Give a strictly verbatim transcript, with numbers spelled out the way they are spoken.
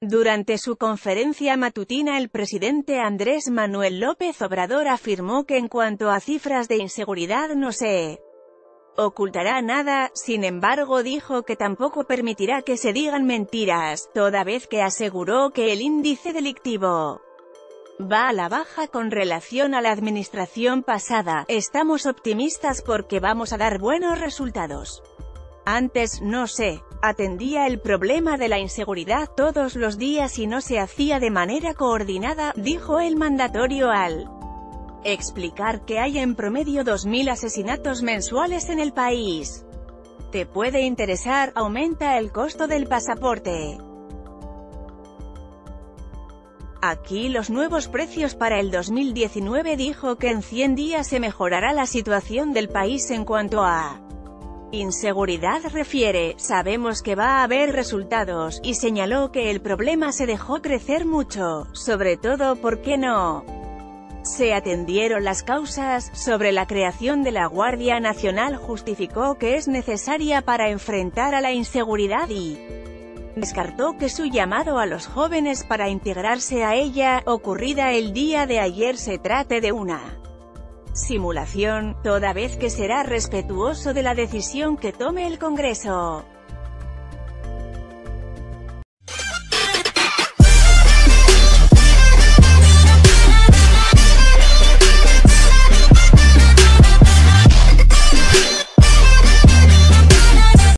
Durante su conferencia matutina, el presidente Andrés Manuel López Obrador afirmó que en cuanto a cifras de inseguridad no se ocultará nada. Sin embargo, dijo que tampoco permitirá que se digan mentiras, toda vez que aseguró que el índice delictivo va a la baja con relación a la administración pasada. Estamos optimistas porque vamos a dar buenos resultados. Antes no se atendía el problema de la inseguridad todos los días y no se hacía de manera coordinada, dijo el mandatario al explicar que hay en promedio dos mil asesinatos mensuales en el país. ¿Te puede interesar? Aumenta el costo del pasaporte. Aquí los nuevos precios para el dos mil diecinueve. Dijo que en cien días se mejorará la situación del país en cuanto a inseguridad refiere. Sabemos que va a haber resultados, y señaló que el problema se dejó crecer mucho, sobre todo porque no se atendieron las causas. Sobre la creación de la Guardia Nacional, justificó que es necesaria para enfrentar a la inseguridad y descartó que su llamado a los jóvenes para integrarse a ella, ocurrida el día de ayer, se trate de una simulación, toda vez que será respetuoso de la decisión que tome el Congreso.